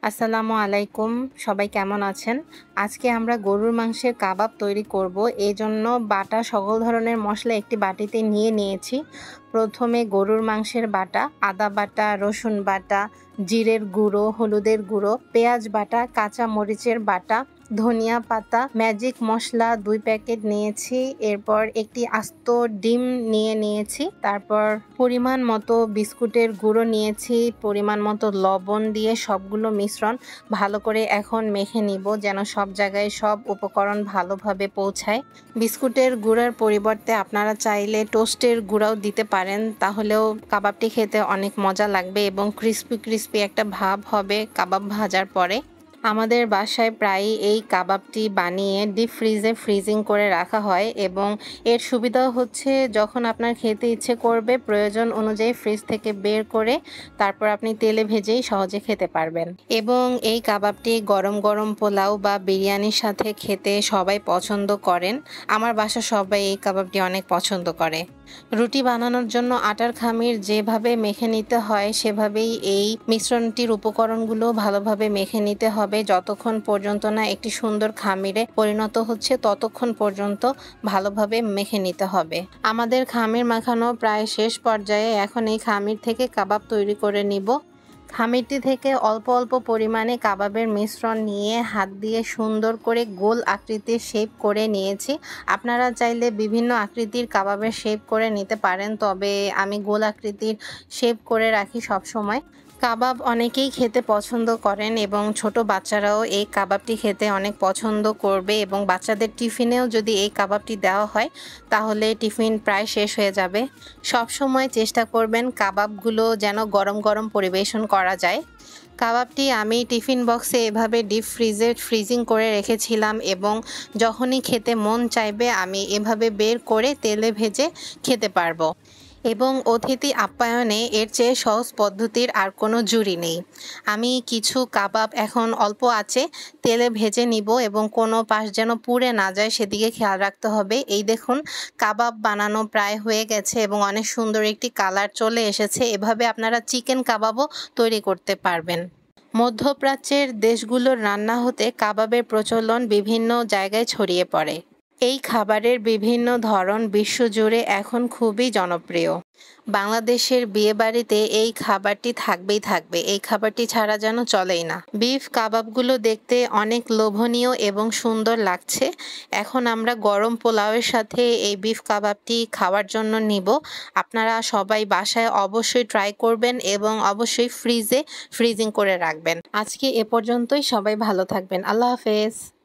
আসসালামু আলাইকুম। সবাই কেমন আছেন? আজকে আমরা গরুর মাংসের কাবাব তৈরি করব। এজন্য বাটা সকল ধরনের মসলা একটি বাটিতে নিয়ে নিয়েছি। প্রথমে গরুর মাংসের বাটা, আদা বাটা, রসুন বাটা, জিরের গুঁড়ো, হলুদের গুঁড়ো, পেঁয়াজ বাটা, কাঁচা মরিচের বাটা, ধনিয়া পাতা, ম্যাজিক মসলা 2 প্যাকেট নিয়েছি। এরপর একটি আস্ত ডিম নিয়ে নিয়েছি। তারপর পরিমাণ মতো বিস্কুটের গুঁড়ো নিয়েছি, পরিমাণ মতো লবণ দিয়ে সবগুলো মিশ্রণ ভালো করে এখন মেখে নিব যেন সব জায়গায় সব উপকরণ ভালোভাবে পৌঁছায়। বিস্কুটের গুঁড়ার পরিবর্তে আপনারা চাইলে টোস্টের গুঁড়াও দিতে পারেন, তাহলেও কাবাবটি খেতে অনেক মজা লাগবে এবং ক্রিস্পি একটা ভাব হবে কাবাব ভাজার পরে। আমাদের বাসায় প্রায়ই এই কাবাবটি বানিয়ে ডিপ ফ্রিজিং করে রাখা হয় এবং এর সুবিধা হচ্ছে যখন আপনার খেতে ইচ্ছে করবে প্রয়োজন অনুযায়ী ফ্রিজ থেকে বের করে তারপর আপনি তেলে ভেজেই সহজে খেতে পারবেন। এবং এই কাবাবটি গরম গরম পোলাও বা বিরিয়ানির সাথে খেতে সবাই পছন্দ করেন। আমার বাসার সবাই এই কাবাবটি অনেক পছন্দ করে। রুটি বানানোর জন্য আটার খামির যেভাবে মেখে নিতে হয় সেভাবেই এই মিশ্রণটির উপকরণগুলো ভালোভাবে মেখে নিতে হবে। যতক্ষণ পর্যন্ত না একটি সুন্দর খামিরে পরিণত হচ্ছে ততক্ষণ পর্যন্ত ভালোভাবে মেখে নিতে হবে। আমাদের খামির মাখানো প্রায় শেষ পর্যায়ে। এখন এই খামির থেকে কাবাব তৈরি করে নিব। খামিরটি থেকে অল্প অল্প পরিমাণে কাবাবের মিশ্রণ নিয়ে হাত দিয়ে সুন্দর করে গোল আকৃতির শেপ করে নিয়েছি। আপনারা চাইলে বিভিন্ন আকৃতির কাবাবের শেপ করে নিতে পারেন, তবে আমি গোল আকৃতির শেপ করে রাখি সব সময়। কাবাব অনেকেই খেতে পছন্দ করেন এবং ছোট বাচ্চারাও এই কাবাবটি খেতে অনেক পছন্দ করবে এবং বাচ্চাদের টিফিনেও যদি এই কাবাবটি দেওয়া হয় তাহলে টিফিন প্রায় শেষ হয়ে যাবে। সব সময় চেষ্টা করবেন কাবাবগুলো যেন গরম গরম পরিবেশন করা যায়। কাবাবটি আমি টিফিন বক্সে এভাবে ডিপ ফ্রিজিং করে রেখেছিলাম এবং যখনই খেতে মন চাইবে আমি এভাবে বের করে তেলে ভেজে খেতে পারবো। এবং অতিথি আপ্যায়নে এর চেয়ে সহজ পদ্ধতির আর কোনো জুড়ি নেই। আমি কিছু কাবাব এখন অল্প আঁচে তেলে ভেজে নিব এবং কোনো পাশ যেন পুড়ে না যায় সেদিকে খেয়াল রাখতে হবে। এই দেখুন কাবাব বানানো প্রায় হয়ে গেছে এবং অনেক সুন্দর একটি কালার চলে এসেছে। এভাবে আপনারা চিকেন কাবাবও তৈরি করতে পারবেন। মধ্যপ্রাচ্যের দেশগুলোর রান্না হতে কাবাবের প্রচলন বিভিন্ন জায়গায় ছড়িয়ে পড়ে। এই খাবারের বিভিন্ন ধরন বিশ্বজুড়ে এখন খুবই জনপ্রিয়। বাংলাদেশের বিয়েবাড়িতে এই খাবারটি থাকবেই থাকবে। এই খাবারটি ছাড়া যেন চলেই না। বিফ কাবাবগুলো দেখতে অনেক লোভনীয় এবং সুন্দর লাগছে। এখন আমরা গরম পোলাওয়ের সাথে এই বিফ কাবাবটি খাওয়ার জন্য নিব। আপনারা সবাই বাসায় অবশ্যই ট্রাই করবেন এবং অবশ্যই ফ্রিজিং করে রাখবেন। আজকে এ পর্যন্তই। সবাই ভালো থাকবেন। আল্লাহ হাফেজ।